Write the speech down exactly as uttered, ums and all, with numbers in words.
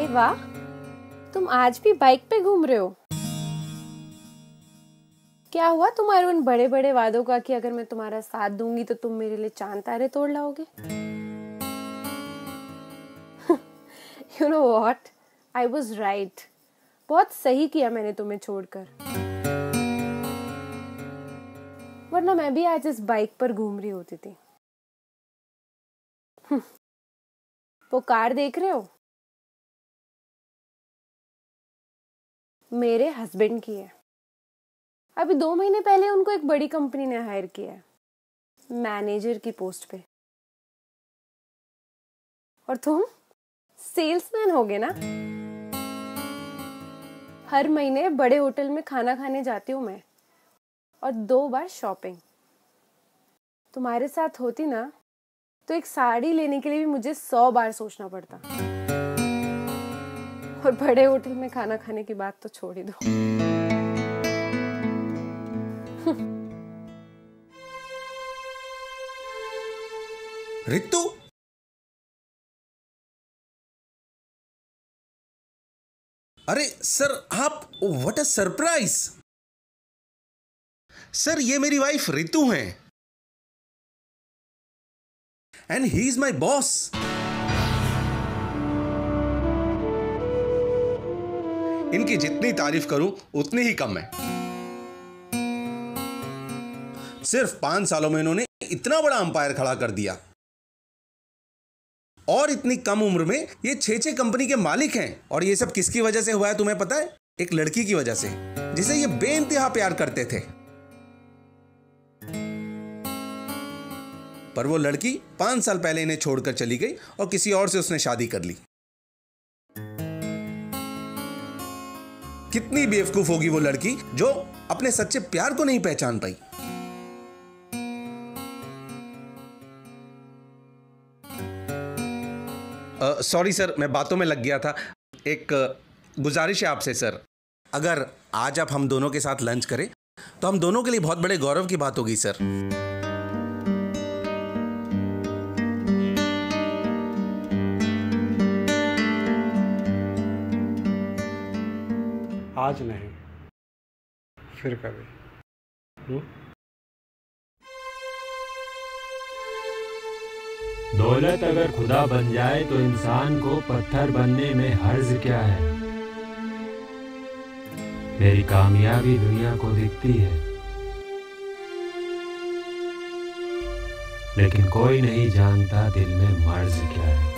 अरे वाह, तुम आज भी बाइक पे घूम रहे हो। क्या हुआ तुम्हारे उन बड़े बड़े वादों का कि अगर मैं तुम्हारा साथ दूंगी तो तुम मेरे लिए चांद तारे तोड़ लाओगे? You know what? I was right. बहुत सही किया मैंने तुम्हें छोड़कर, वरना मैं भी आज इस बाइक पर घूम रही होती थी। वो कार देख रहे हो, मेरे हस्बैंड की है। अभी दो महीने पहले उनको एक बड़ी कंपनी ने हायर किया है, मैनेजर की पोस्ट पे। और तुम सेल्समैन होगे ना। हर महीने बड़े होटल में खाना खाने जाती हूँ मैं, और दो बार शॉपिंग। तुम्हारे साथ होती ना तो एक साड़ी लेने के लिए भी मुझे सौ बार सोचना पड़ता, और बड़े होटल में खाना खाने की बात तो छोड़ ही दो। रितु, अरे सर आप, व्हाट अ सरप्राइज। सर ये मेरी वाइफ रितु हैं, and he is my boss. इनकी जितनी तारीफ करूं उतनी ही कम है। सिर्फ पांच सालों में इन्होंने इतना बड़ा अंपायर खड़ा कर दिया, और इतनी कम उम्र में ये छह छह कंपनी के मालिक हैं। और ये सब किसकी वजह से हुआ है तुम्हें पता है? एक लड़की की वजह से, जिसे ये बेइंतहा प्यार करते थे। पर वो लड़की पांच साल पहले इन्हें छोड़कर चली गई और किसी और से उसने शादी कर ली। कितनी बेवकूफ होगी वो लड़की जो अपने सच्चे प्यार को नहीं पहचान पाई। सॉरी uh, सर, मैं बातों में लग गया था। एक uh, गुजारिश है आपसे सर, अगर आज आप हम दोनों के साथ लंच करें तो हम दोनों के लिए बहुत बड़े गौरव की बात होगी सर। आज नहीं, फिर कभी। हुँ? दौलत अगर खुदा बन जाए तो इंसान को पत्थर बनने में हर्ज क्या है। मेरी कामयाबी दुनिया को दिखती है, लेकिन कोई नहीं जानता दिल में मर्ज क्या है।